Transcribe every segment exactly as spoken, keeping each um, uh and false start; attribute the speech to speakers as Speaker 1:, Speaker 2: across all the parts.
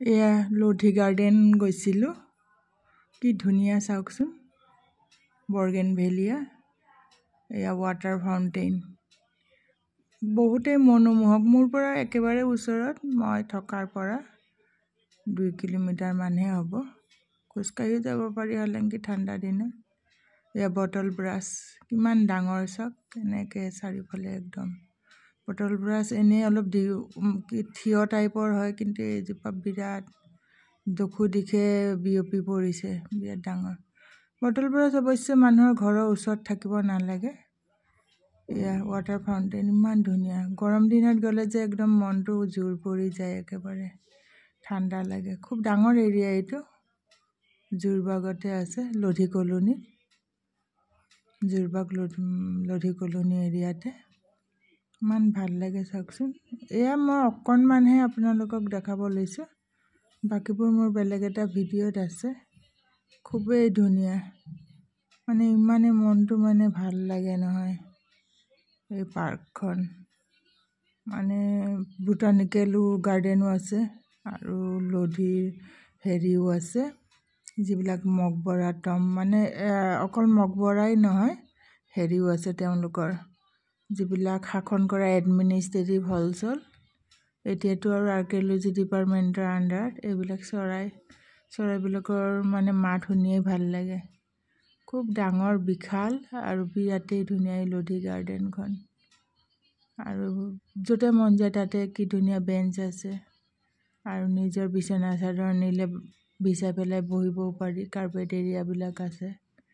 Speaker 1: এয়া লধিগাৰ্ডেন গৈছিলোঁ। কি ধুনীয়া চাওকচোন, বৰ্গেনভেলিয়া। এয়া ৱাটাৰ ফাউণ্টেইন, বহুতেই মনোমোহক। মোৰ পৰা একেবাৰে ওচৰত, মই থকাৰ পৰা দুই কিলোমিটাৰ মানহে হ'ব। খোজকাঢ়ি যাব পাৰি হালাংকি ঠাণ্ডা দিনত। এয়া বটল ব্ৰাছ, কিমান ডাঙৰ চাওক, এনেকৈ চাৰিওফালে একদম বটল ব্ৰাছ। এনেই অলপ থিয় টাইপৰ হয়, কিন্তু এইজোপা বিৰাট দুখো দিশে বিয়পি পৰিছে, বিৰাট ডাঙৰ বটল ব্ৰাছ। অৱশ্যে মানুহৰ ঘৰৰ ওচৰত থাকিব নালাগে। এয়া ৱাটাৰ ফাউণ্টেইন, ইমান ধুনীয়া। গৰম দিনত গ'লে যে একদম মনটো জোৰ পৰি যায়, একেবাৰে ঠাণ্ডা লাগে। খুব ডাঙৰ এৰিয়া এইটো, জোৰবাগতে আছে, লধি কলনী, জোৰবাগ লধি কলনী এৰিয়াতে। ইমান ভাল লাগে চাওকচোন। এয়া মই অকণমানহে আপোনালোকক দেখাব লৈছোঁ, বাকীবোৰ মোৰ বেলেগ এটা ভিডিঅ'ত আছে। খুবেই ধুনীয়া, মানে ইমানেই মনটো মানে ভাল লাগে নহয়। এই পাৰ্কখন মানে বোটানিকেলো গাৰ্ডেনো আছে, আৰু লধিৰ হেৰিও আছে, যিবিলাক মকবৰা টম, মানে অকল মকবৰাই নহয়, হেৰিও আছে তেওঁলোকৰ, যিবিলাক শাসন কৰা এডমিনিষ্ট্ৰেটিভ হলচল। এতিয়াতো আৰু আৰ্কিঅলজি ডিপাৰ্টমেণ্টৰ আণ্ডাৰত এইবিলাক চৰাই চৰাইবিলাকৰ মানে মাত শুনিয়েই ভাল লাগে। খুব ডাঙৰ, বিশাল আৰু বিৰাটেই ধুনীয়া এই লধি গাৰ্ডেনখন। আৰু য'তে মন যায় তাতে কি ধুনীয়া বেঞ্চ আছে, আৰু নিজৰ বিচনা চাদৰ নিলে বিছাই পেলাই বহিবও পাৰি। কাৰ্পেট এৰিয়াবিলাক আছে।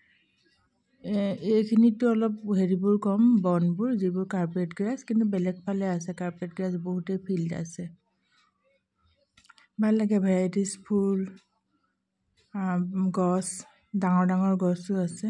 Speaker 1: এইখিনিতো অলপ হেৰিবোৰ কম, বনবোৰ, যিবোৰ কাৰ্পেট গ্ৰাছ, কিন্তু বেলেগ ফালে আছে কাৰ্পেট গ্ৰাছ, বহুতেই ফিল্ড আছে। ভাল লাগে, ভেৰাইটিজ ফুল, গছ, ডাঙৰ ডাঙৰ গছো আছে।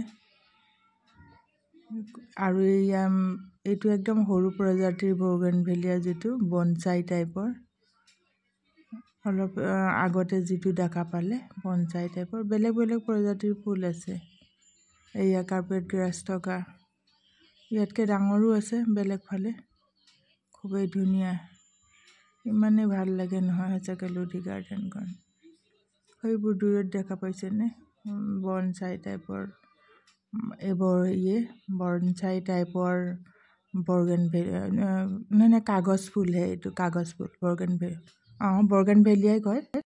Speaker 1: আৰু এয়া এইটো একদম সৰু প্ৰজাতিৰ বৰ্গেনভেলিয়া, যিটো বনচাই টাইপৰ। অলপ আগতে যিটো দেখা পালে বনচাই টাইপৰ, বেলেগ বেলেগ প্ৰজাতিৰ ফুল আছে। এয়া কাৰ্পেট গ্ৰাছ থকা, ইয়াতকৈ ডাঙৰো আছে বেলেগ ফালে। খুবেই ধুনীয়া, ইমানেই ভাল লাগে নহয় সঁচাকৈ লধি গাৰ্ডেনখন। সেইবোৰ দূৰত দেখা পাইছেনে, বনচাই টাইপৰ, এইবোৰ ইয়ে বনচাই টাইপৰ বৰ্গেনভেলিয়া, নহয় নহয়, কাগজ ফুলহে এইটো, কাগজ ফুল বৰ্গেনভেলিয়া, অঁ বৰ্গেনভেলিয়াই কয়।